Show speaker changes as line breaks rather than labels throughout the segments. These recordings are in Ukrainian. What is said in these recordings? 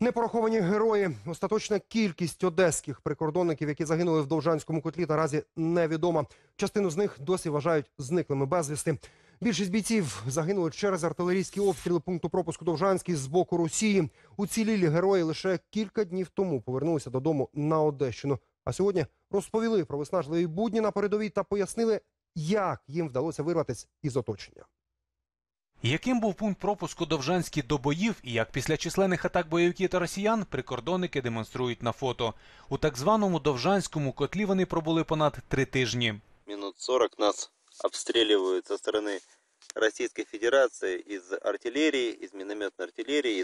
Непораховані герої. Остаточна кількість одеських прикордонників, які загинули в Довжанському котлі, наразі невідома. Частину з них досі вважають зниклими безвісти. Більшість бійців загинули через артилерійські обстріли пункту пропуску Довжанський з боку Росії. Уцілілі герої лише кілька днів тому повернулися додому на Одещину. А сьогодні розповіли про виснажливі будні на передовій та пояснили, як їм вдалося вирватися із оточення.
Яким був пункт пропуску Довжанський до боїв і як після численних атак бойовиків та росіян, прикордонники демонструють на фото. У так званому Довжанському котлі вони пробули понад 3 тижні.
Минут 40 нас обстреливают со стороны Российской Федерации из артиллерии, из минометной артиллерии,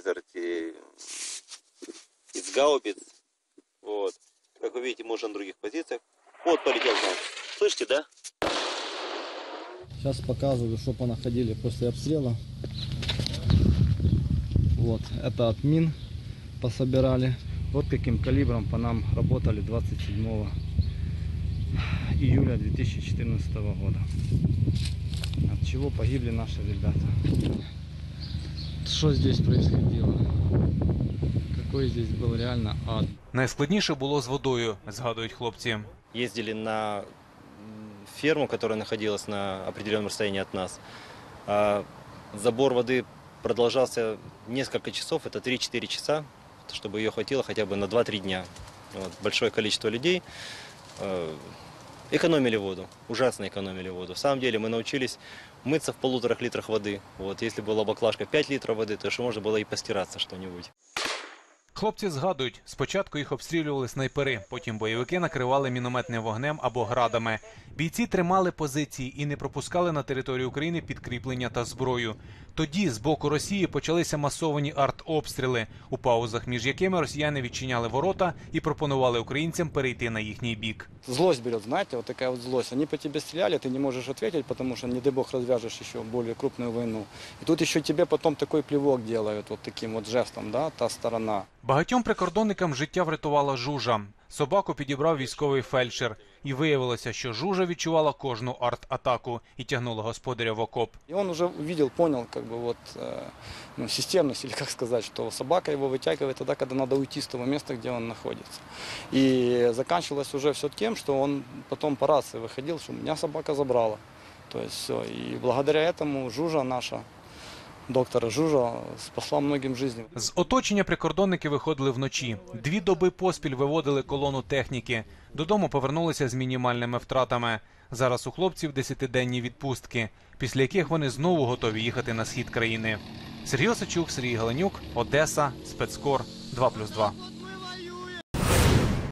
из гаубиц. Вот. Как вы видите, мы уже на других позициях. Вот полетел к нам. Слышите, да?
Сейчас показываю, что понаходили после обстрела. Вот, это от мин пособирали. Вот каким калибром по нам работали 27 июля 2014 года. От чего погибли наши ребята. Что здесь происходило? Какой здесь был реально ад.
Найскладніше було з водою, згадують хлопці.
Ездили на ферму, которая находилась на определенном расстоянии от нас. Забор воды продолжался несколько часов, это 3-4 часа, чтобы ее хватило хотя бы на 2-3 дня. Вот. Большое количество людей экономили воду, ужасно экономили воду. В самом деле мы научились мыться в 1,5 литрах воды. Вот. Если была баклажка 5 литров воды, то еще можно было и постираться что-нибудь.
Хлопці згадують, спочатку їх обстрілювали снайпери, потім бойовики накривали мінометним вогнем або градами. Бійці тримали позиції і не пропускали на територію України підкріплення та зброю. Тоді з боку Росії почалися масовані артобстріли, у паузах між якими росіяни відчиняли ворота і пропонували українцям перейти на їхній бік.
Злость берет, знаете, вот такая вот злость. Они по тебе стреляли, ты не можешь ответить, потому что, не дай бог, развяжешь еще более крупную войну. И тут еще тебе потом такой плевок делают, вот таким вот жестом, да, та сторона.
Багатьом прикордонникам життя врятувала Жужа. Собаку підібрав військовий фельдшер. І виявилося, що Жужа відчувала кожну арт-атаку і тягнула господаря в окоп.
И он уже увидел, понял, как бы вот, системность, или как сказать, что собака его вытягивает тогда, когда надо уйти с того места, где он находится. И заканчивалось уже все тем, что он потом по рации выходил, что меня собака забрала. То есть все. И благодаря этому Жужа наша, доктора Жужа, спасла многим жизням.
З оточення прикордонники виходили вночі. 2 доби поспіль виводили колону техніки. Додому повернулися з мінімальними втратами. Зараз у хлопців 10-денні відпустки, після яких вони знову готові їхати на схід країни. Сергій Осадчук, Сергій Галенюк, Одеса, Спецкор, 2+2.